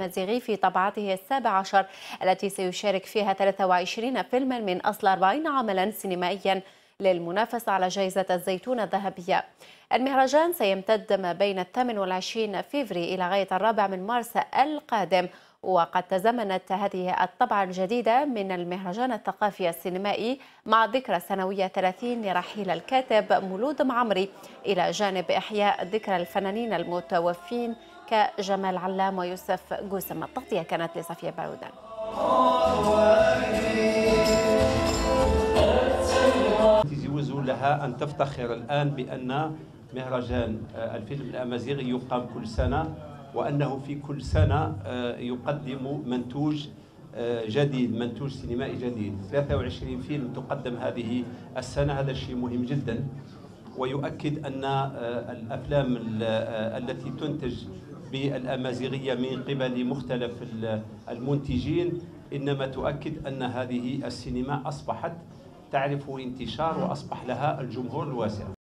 الأمازيغي في طبعته 17 التي سيشارك فيها 23 فيلما من أصل 40 عملا سينمائيا للمنافسة على جائزة الزيتون الذهبية. المهرجان سيمتد ما بين 28 فبراير إلى غاية 4 من مارس القادم، وقد تزامنت هذه الطبعة الجديدة من المهرجان الثقافي السينمائي مع ذكرى سنوية 30 لرحيل الكاتب مولود معمري، إلى جانب إحياء ذكرى الفنانين المتوفين كجمال علام ويوسف قوسم. التغطية كانت لصفية بعودان. يجوز لها أن تفتخر الآن بأن مهرجان الفيلم الأمازيغي يقام كل سنة، وأنه في كل سنة يقدم منتوج جديد، منتوج سينمائي جديد. 23 فيلم تقدم هذه السنة، هذا الشيء مهم جدا، ويؤكد أن الأفلام التي تنتج بالأمازيغية من قبل مختلف المنتجين إنما تؤكد أن هذه السينما أصبحت تعرف انتشار وأصبح لها الجمهور الواسع.